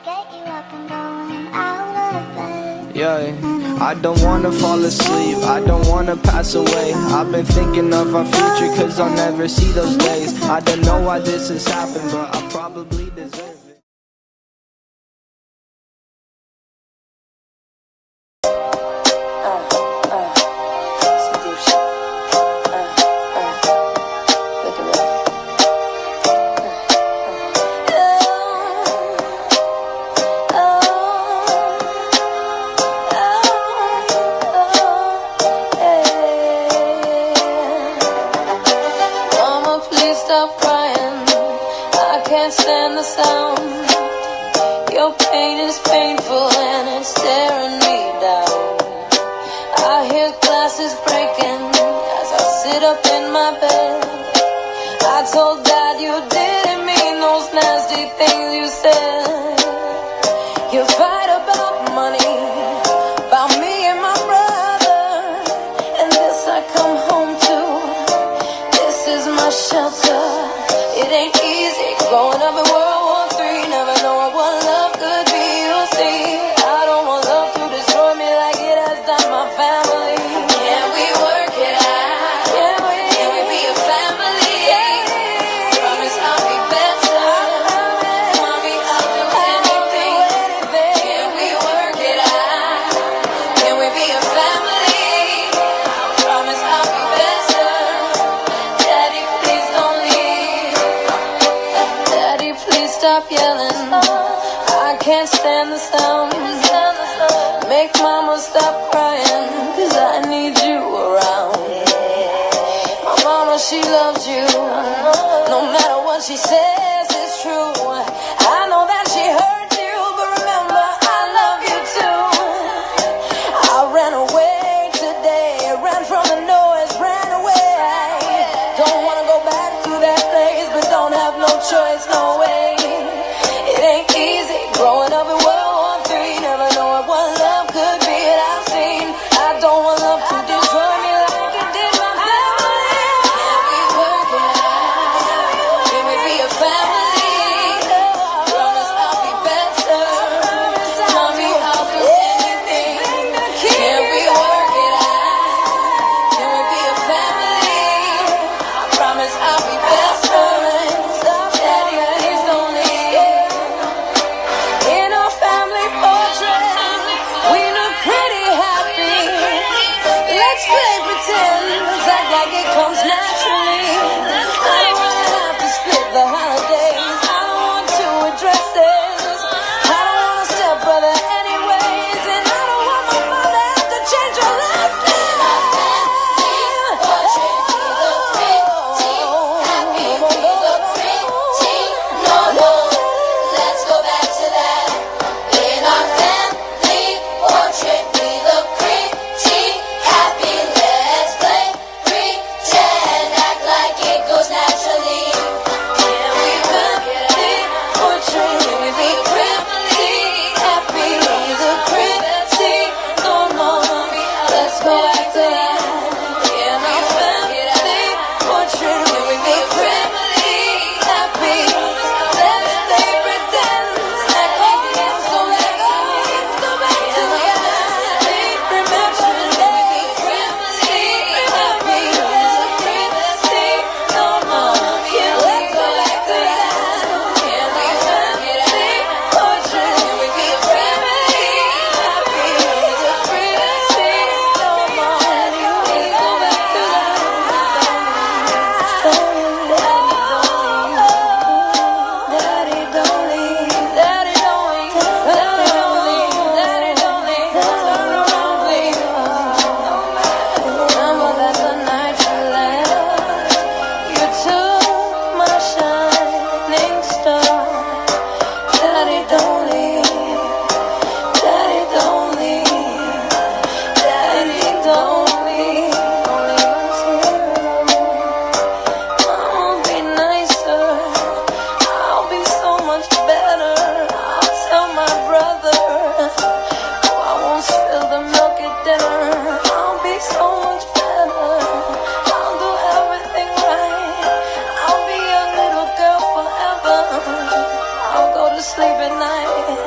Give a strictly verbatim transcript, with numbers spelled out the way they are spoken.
Yeah, I don't wanna fall asleep, I don't wanna pass away. I've been thinking of our future, cause I'll never see those days. I don't know why this has happened, but I probably deserve it. Stop crying, I can't stand the sound. Your pain is painful and it's staring me down. I hear glasses breaking as I sit up in my bed. I told Dad you didn't mean those nasty things you said. You fight about money, about me and my brother, and this I come home to. This is my shelter. It ain't easy growing up in World War Three, never knowing what love could be. You'll see, I don't want love to destroy me like it has done my family. Can we work it out? Can we, Can we be a family? Yeah. Promise I'll be better. Mommy, I'll do anything. Can we work it out? Can we be a family? I promise I'll be better. Daddy, please don't leave. Daddy, please stop yelling. I can't stand the sound. Make mama stop crying, cause I need you around. My mama, she loves you. No matter what she says, it's true. I know that she hurt you, but remember, I love you too. I ran away today, ran from the noise, ran away. Don't wanna go back to that place, but don't have no choice, no way. It ain't easy growing up in World War Three, never knowing what love could be that I've seen. I don't want love to destroy me like it did my family. Can we work it out? Can we be a family? Promise I'll be better. Mommy, I'll do anything. Can we work it out? Can we be a family? I promise I'll be better. Daddy, please don't leave. In our family portrait, we look pretty happy. Let's play pretend, let's act like it comes naturally. I don't wanna have to split the holidays. I don't want to address this. I don't want a stepbrother anyways, and I don't want my mom to have to change her last name. No, no, let's go back to that. In our family portrait, we look pretty happy. Let's play pretend, act like it goes naturally. Can we work it portrait? Can we be pretty happy? Look pretty, no more. Let's go back to that. In our family portrait, can we be pretty happy? Let's play pretend, act like it so let go. Let's go back to that. Remember, can we be pretty happy? Look pretty, no more. Let's go back to that. Can we work it portrait? Can we be pretty happy? Look pretty, no more. Let's go back to that. Daddy, don't leave. Daddy, don't leave. Daddy, don't leave. Daddy, don't leave. Daddy, don't leave. Remember that the night you left, you took my shining star. Daddy, don't leave. Daddy, don't leave. Daddy, don't leave. Don't leave us here. I'ma be nicer. I'll be so much better. I'll tell my brother. Oh, I won't spill the milk at dinner. I'll be so much better. I'll do everything right. I'll be a little girl forever. I'll go to sleep at night